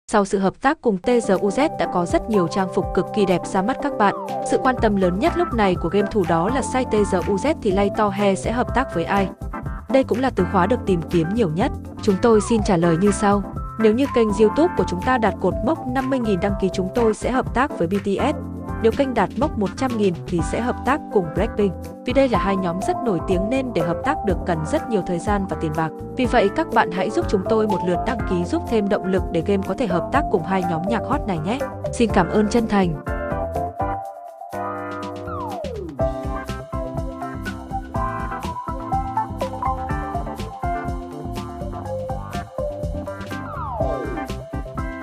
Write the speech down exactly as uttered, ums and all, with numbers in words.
Sau sự hợp tác cùng tê giê u dét đã có rất nhiều trang phục cực kỳ đẹp ra mắt các bạn. Sự quan tâm lớn nhất lúc này của game thủ đó là site tê giê u dét thì Layton Hair sẽ hợp tác với ai? Đây cũng là từ khóa được tìm kiếm nhiều nhất. Chúng tôi xin trả lời như sau. Nếu như kênh YouTube của chúng ta đạt cột mốc năm mươi nghìn đăng ký chúng tôi sẽ hợp tác với bê tê ét. Nếu kênh đạt mốc một trăm nghìn thì sẽ hợp tác cùng Blackpink. Vì đây là hai nhóm rất nổi tiếng nên để hợp tác được cần rất nhiều thời gian và tiền bạc. Vì vậy các bạn hãy giúp chúng tôi một lượt đăng ký giúp thêm động lực để game có thể hợp tác cùng hai nhóm nhạc hot này nhé. Xin cảm ơn chân thành.